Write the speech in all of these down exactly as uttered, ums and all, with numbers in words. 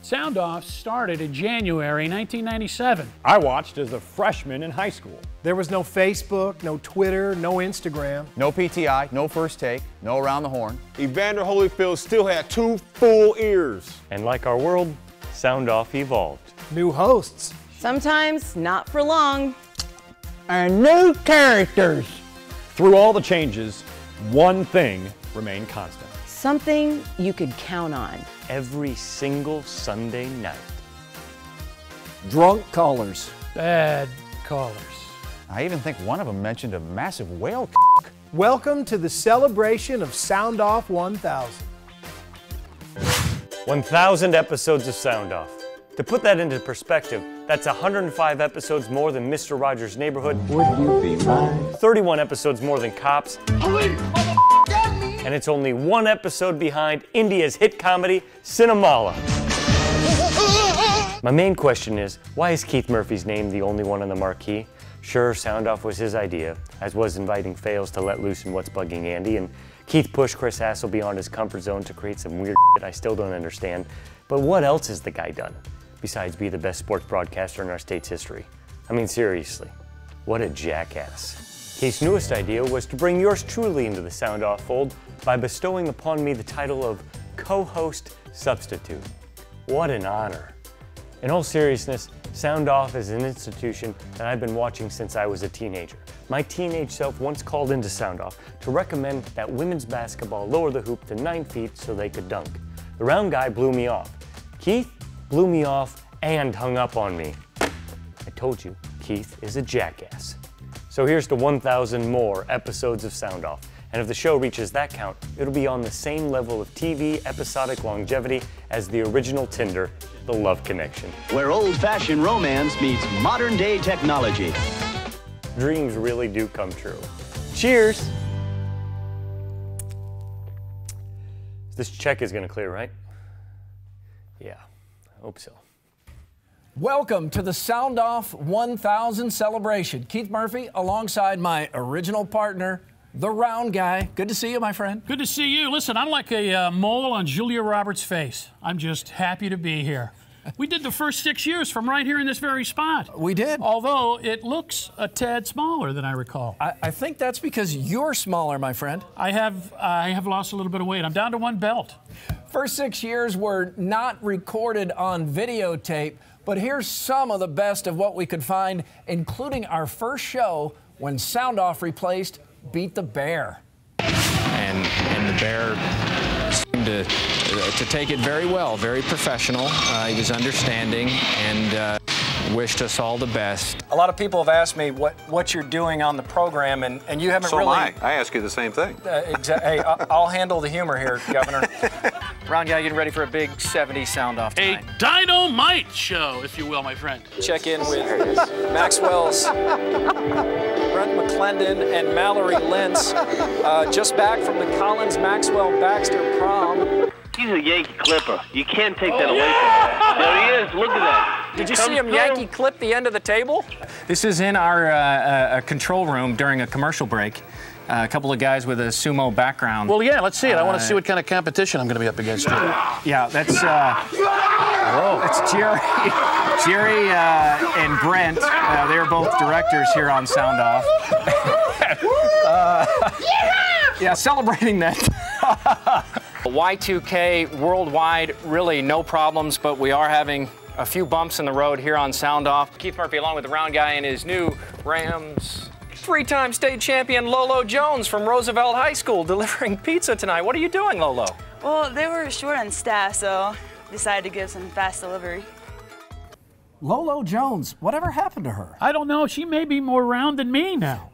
Sound Off started in January nineteen ninety-seven. I watched as a freshman in high school. There was no Facebook, no Twitter, no Instagram. No P T I, no First Take, no Around the Horn. Evander Holyfield still had two full ears. And like our world, Sound Off evolved. New hosts. Sometimes not for long. And new characters. Through all the changes, one thing remained constant. Something you could count on. Every single Sunday night. Drunk callers. Bad callers. I even think one of them mentioned a massive whale. Welcome to the celebration of Sound Off one thousand. one thousand episodes of Sound Off. To put that into perspective, that's one hundred five episodes more than Mister Rogers' Neighborhood. Would you be mine? thirty-one episodes more than Cops. And it's only one episode behind India's hit comedy, Cinemala. My main question is, why is Keith Murphy's name the only one on the marquee? Sure, Sound Off was his idea, as was inviting Fails to let loose in What's Bugging Andy, and Keith pushed Chris Hassel beyond his comfort zone to create some weird shit I still don't understand. But what else has the guy done, besides be the best sports broadcaster in our state's history? I mean, seriously, what a jackass. Keith's newest idea was to bring yours truly into the Sound Off fold by bestowing upon me the title of co-host substitute. What an honor. In all seriousness, Sound Off is an institution that I've been watching since I was a teenager. My teenage self once called into Sound Off to recommend that women's basketball lower the hoop to nine feet so they could dunk. The round guy blew me off. Keith blew me off and hung up on me. I told you, Keith is a jackass. So here's to one thousand more episodes of Sound Off. And if the show reaches that count, it'll be on the same level of T V episodic longevity as the original Tinder, The Love Connection. Where old-fashioned romance meets modern-day technology. Dreams really do come true. Cheers! This check is gonna clear, right? Yeah, I hope so. Welcome to the Sound Off one thousand celebration. Keith Murphy alongside my original partner, the Round Guy. Good to see you, my friend. Good to see you. Listen, I'm like a uh, mole on Julia Roberts' face. I'm just happy to be here. We did the first six years from right here in this very spot. We did. Although it looks a tad smaller than I recall. I, I think that's because you're smaller, my friend. I have, I have lost a little bit of weight. I'm down to one belt. First six years were not recorded on videotape, but here's some of the best of what we could find, including our first show when Sound Off replaced Beat the Bear. And, and the Bear seemed to, to take it very well, very professional. Uh, he was understanding and uh, wished us all the best. A lot of people have asked me what, what you're doing on the program, and, and you haven't So really... am I. I ask you the same thing. Uh, exa hey, I'll, I'll handle the humor here, Governor. Round Guy, getting ready for a big seventies Sound Off A tonight. dynamite show, if you will, my friend. Check in with Maxwell's Brent McClendon and Mallory Lentz, uh, just back from the Collins Maxwell Baxter prom. He's a Yankee Clipper. You can't take that away from him. There he is. Look at that. Did you see him Yankee clip the end of the table? This is in our uh, uh, control room during a commercial break. Uh, a couple of guys with a sumo background. Well, yeah, let's see it. I want to Uh, see what kind of competition I'm going to be up against. Yeah, that's uh, that's Jerry, Jerry uh, and Brent. Uh, they're both directors here on Sound Off. uh, yeah, celebrating that. Y two K worldwide, really no problems, but we are having a few bumps in the road here on Sound Off. Keith Murphy along with the Round Guy and his new Rams. Three-time state champion Lolo Jones from Roosevelt High School delivering pizza tonight. What are you doing, Lolo? Well, they were short on staff, so decided to give some fast delivery. Lolo Jones, whatever happened to her? I don't know. She may be more round than me now.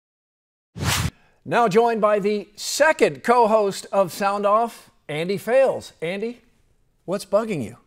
Now joined by the second co-host of Sound Off, Andy Fales. Andy, what's bugging you?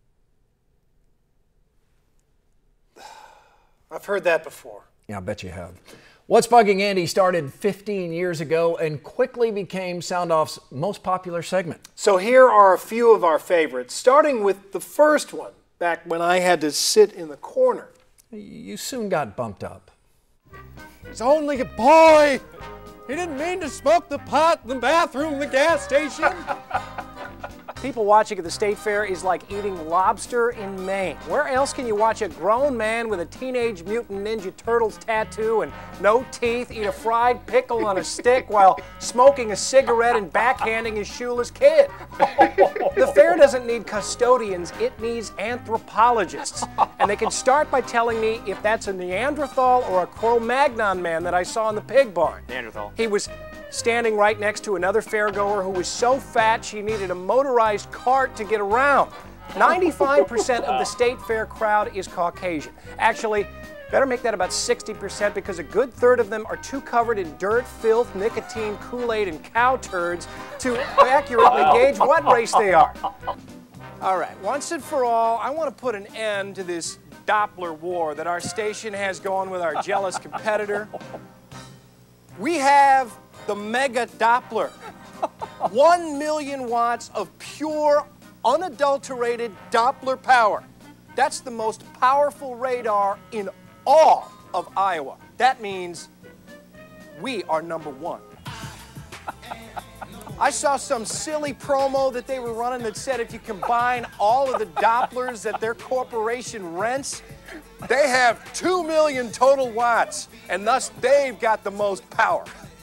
I've heard that before. Yeah, I bet you have. What's Bugging Andy started fifteen years ago and quickly became Sound Off's most popular segment. So here are a few of our favorites, starting with the first one, back when I had to sit in the corner. You soon got bumped up. He's only a boy. He didn't mean to smoke the pot in the bathroom in the gas station. People watching at the State Fair is like eating lobster in Maine. Where else can you watch a grown man with a Teenage Mutant Ninja Turtles tattoo and no teeth eat a fried pickle on a stick while smoking a cigarette and backhanding his shoeless kid? The fair doesn't need custodians, it needs anthropologists. And they can start by telling me if that's a Neanderthal or a Cro-Magnon man that I saw in the pig barn. Neanderthal. He was standing right next to another fairgoer who was so fat she needed a motorized cart to get around. ninety-five percent of the State Fair crowd is Caucasian. Actually, better make that about sixty percent because a good third of them are too covered in dirt, filth, nicotine, Kool-Aid, and cow turds to accurately gauge what race they are. All right, once and for all, I want to put an end to this Doppler war that our station has going with our jealous competitor. We have the Mega Doppler. One million watts of pure, unadulterated Doppler power. That's the most powerful radar in all of Iowa. That means we are number one. I saw some silly promo that they were running that said if you combine all of the Dopplers that their corporation rents, they have two million total watts, and thus they've got the most power.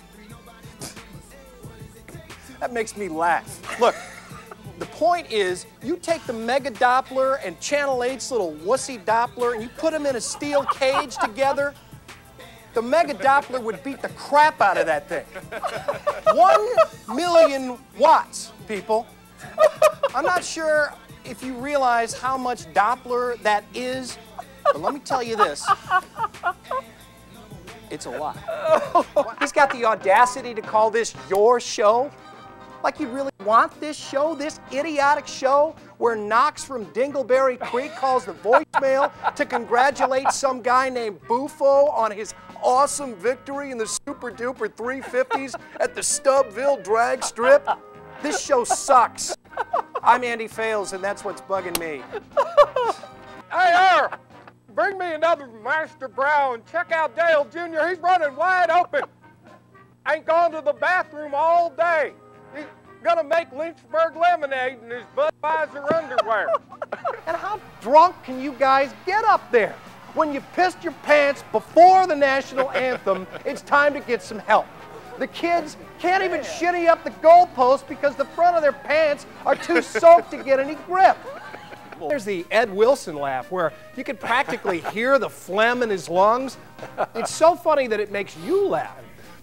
That makes me laugh. Look, the point is, you take the Mega Doppler and Channel eight's little wussy Doppler and you put them in a steel cage together, the Mega Doppler would beat the crap out of that thing. One million watts, people. I'm not sure if you realize how much Doppler that is, but let me tell you this. It's a lot. He's got the audacity to call this your show? Like you really want this show, this idiotic show, where Knox from Dingleberry Creek calls the voicemail to congratulate some guy named Bufo on his awesome victory in the super duper three fifties at the Stubbville drag strip? This show sucks. I'm Andy Fales, and that's what's bugging me. Hey, Earl, bring me another Master Brown. Check out Dale Junior He's running wide open. Ain't gone to the bathroom all day. He's gonna make Lynchburg lemonade in his Budweiser underwear. And how drunk can you guys get up there? When you pissed your pants before the national anthem, it's time to get some help. The kids can't even shitty up the goalpost because the front of their pants are too soaked to get any grip. There's the Ed Wilson laugh where you can practically hear the phlegm in his lungs. It's so funny that it makes you laugh.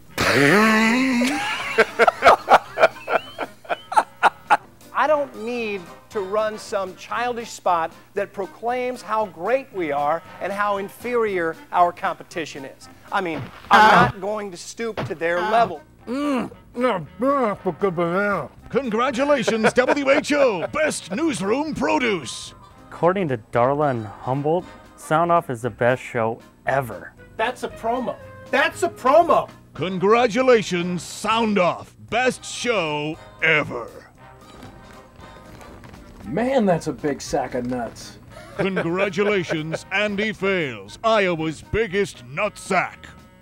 I don't need to run some childish spot that proclaims how great we are and how inferior our competition is. I mean, I'm not going to stoop to their level. Mm, for good banana. Congratulations, W H O, Best Newsroom Produce. According to Darla and Humboldt, Sound Off is the best show ever. That's a promo. That's a promo. Congratulations, Sound Off, Best Show Ever. Man, that's a big sack of nuts. Congratulations, Andy Fales, Iowa's biggest nutsack.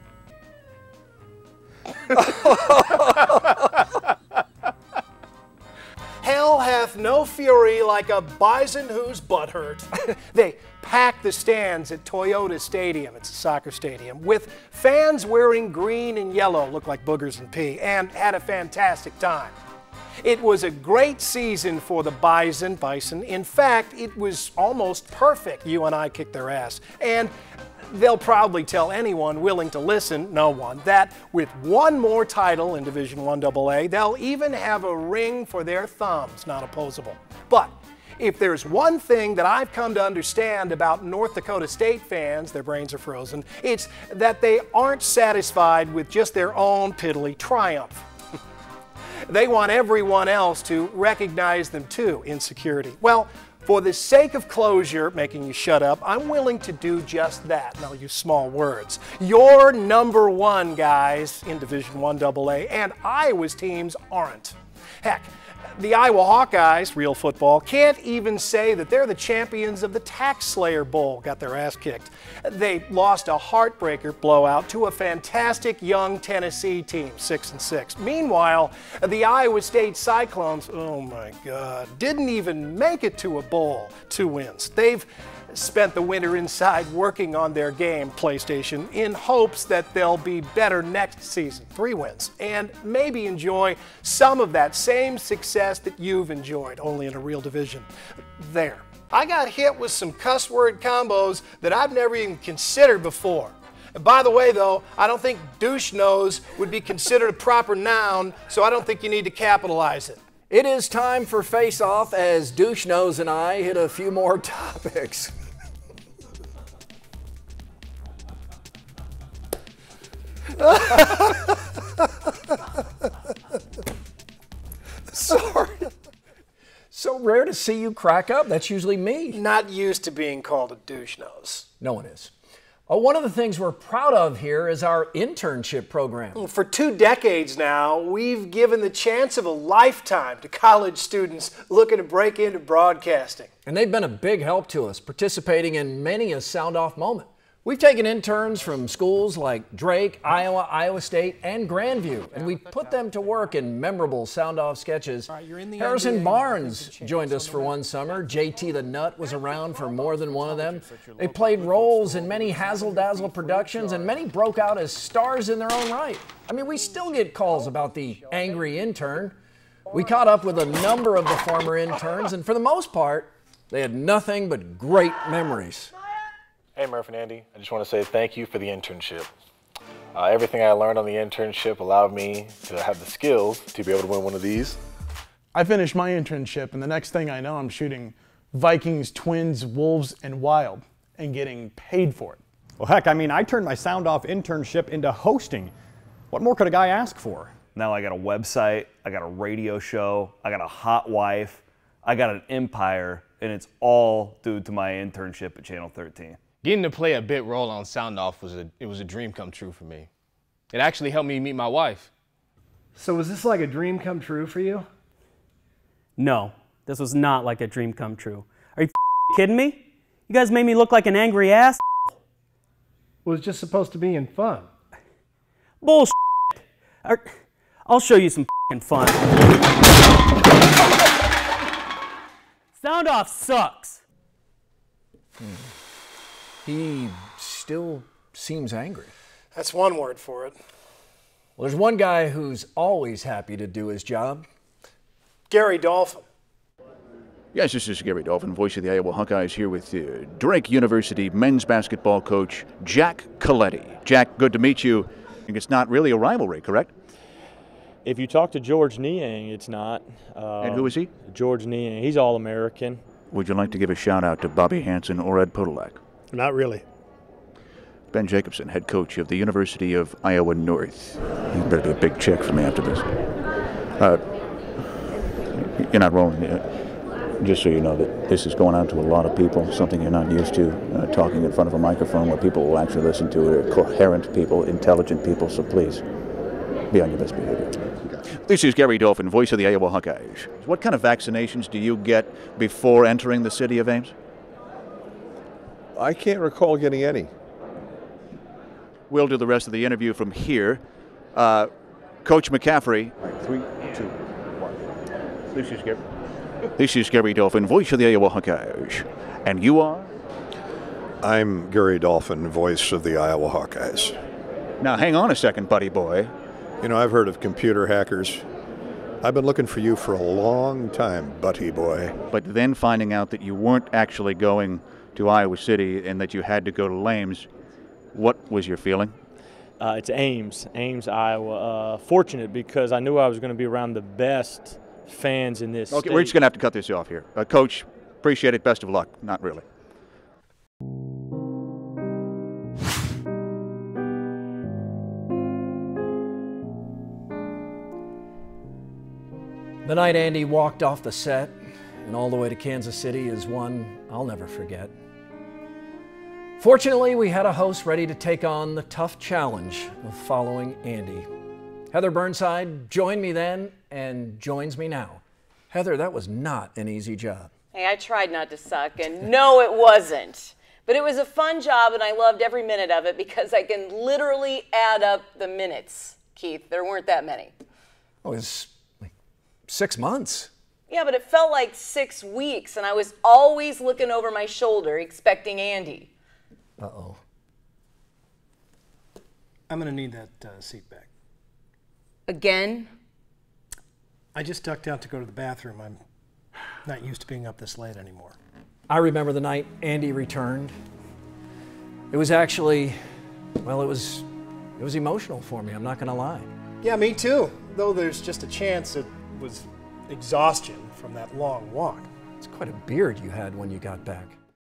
Hell hath no fury like a bison whose butt hurt. They packed the stands at Toyota Stadium, it's a soccer stadium, with fans wearing green and yellow, look like boogers and pee, and had a fantastic time. It was a great season for the Bison. Bison. In fact, it was almost perfect. U N I kicked their ass. And they'll probably tell anyone willing to listen, no one, that with one more title in Division one double A, they'll even have a ring for their thumbs, not opposable. But if there's one thing that I've come to understand about North Dakota State fans, their brains are frozen, it's that they aren't satisfied with just their own piddly triumph. They want everyone else to recognize them too in security. Well, for the sake of closure, making you shut up, I'm willing to do just that. And I'll use small words. You're number one, guys, in Division one double A, and Iowa's teams aren't. Heck, The Iowa Hawkeyes, real football, can't even say that they're the champions of the Tax Slayer Bowl. Got their ass kicked. They lost a heartbreaker blowout to a fantastic young Tennessee team, six and six. Meanwhile, the Iowa State Cyclones, oh my God, didn't even make it to a bowl. Two wins. They've spent the winter inside working on their game, PlayStation, in hopes that they'll be better next season. Three wins. And maybe enjoy some of that same success that you've enjoyed, only in a real division. There. I got hit with some cuss word combos that I've never even considered before. And by the way, though, I don't think douche nose would be considered a proper noun, so I don't think you need to capitalize it. It is time for Face Off as Douche Nose and I hit a few more topics. Sorry. So rare to see you crack up. That's usually me. Not used to being called a douche nose. No one is. Uh, one of the things we're proud of here is our internship program. For two decades now, we've given the chance of a lifetime to college students looking to break into broadcasting. And they've been a big help to us, participating in many a Sound Off moment. We've taken interns from schools like Drake, Iowa, Iowa State, and Grandview, and we put them to work in memorable Sound-Off sketches. Harrison Barnes joined us for one summer. J T the Nut was around for more than one of them. They played roles in many Hazzle-Dazzle productions, and many broke out as stars in their own right. I mean, we still get calls about the angry intern. We caught up with a number of the former interns, and for the most part, they had nothing but great memories. Hey, Murph and Andy. I just want to say thank you for the internship. Uh, everything I learned on the internship allowed me to have the skills to be able to win one of these. I finished my internship, and the next thing I know, I'm shooting Vikings, Twins, Wolves, and Wild, and getting paid for it. Well, heck, I mean, I turned my Sound Off internship into hosting. What more could a guy ask for? Now I got a website, I got a radio show, I got a hot wife, I got an empire, and it's all due to my internship at Channel thirteen. Getting to play a bit role on Sound Off was a, it was a dream come true for me. It actually helped me meet my wife. So was this like a dream come true for you? No, this was not like a dream come true. Are you kidding me? You guys made me look like an angry ass. It was just supposed to be in fun. Bullshit. I'll show you some fun. Sound Off sucks. Hmm. He still seems angry. That's one word for it. Well, there's one guy who's always happy to do his job. Gary Dolphin. Yes, this is Gary Dolphin, voice of the Iowa Hawkeyes, here with uh, Drake University men's basketball coach Jack Colletti. Jack, good to meet you. I think it's not really a rivalry, correct? If you talk to George Niang, it's not. Uh, and who is he? George Niang. He's All-American. Would you like to give a shout-out to Bobby Hansen or Ed Podolak? Not really. Ben Jacobson, head coach of the University of Iowa North. You better be a big check for me after this. Uh, you're not rolling. Uh, just so you know that this is going out to a lot of people, something you're not used to, uh, talking in front of a microphone where people will actually listen to it, coherent people, intelligent people, so please be on your best behavior. This is Gary Dolphin, voice of the Iowa Hawkeyes. What kind of vaccinations do you get before entering the city of Ames? I can't recall getting any. We'll do the rest of the interview from here. Uh, Coach McCaffrey. All right, three, two, one. This is Gary. This is Gary Dolphin, voice of the Iowa Hawkeyes. And you are? I'm Gary Dolphin, voice of the Iowa Hawkeyes. Now, hang on a second, buddy boy. You know, I've heard of computer hackers. I've been looking for you for a long time, buddy boy. But then finding out that you weren't actually going to Iowa City and that you had to go to Lames, what was your feeling? Uh, it's Ames, Ames, Iowa. Uh, fortunate because I knew I was going to be around the best fans in this Okay, state. we're just going to have to cut this off here. Uh, Coach, appreciate it. Best of luck. Not really. The night Andy walked off the set and all the way to Kansas City is one I'll never forget. Fortunately, we had a host ready to take on the tough challenge of following Andy. Heather Burnside joined me then and joins me now. Heather, that was not an easy job. Hey, I tried not to suck, and no, it wasn't. But it was a fun job, and I loved every minute of it because I can literally add up the minutes, Keith. There weren't that many. Oh, it was like six months. Yeah, but it felt like six weeks, and I was always looking over my shoulder expecting Andy. Uh-oh. I'm going to need that uh, seat back. Again? I just ducked out to go to the bathroom. I'm not used to being up this late anymore. I remember the night Andy returned. It was actually, well, it was, it was emotional for me, I'm not going to lie. Yeah, me too. Though there's just a chance it was exhaustion from that long walk. It's quite a beard you had when you got back.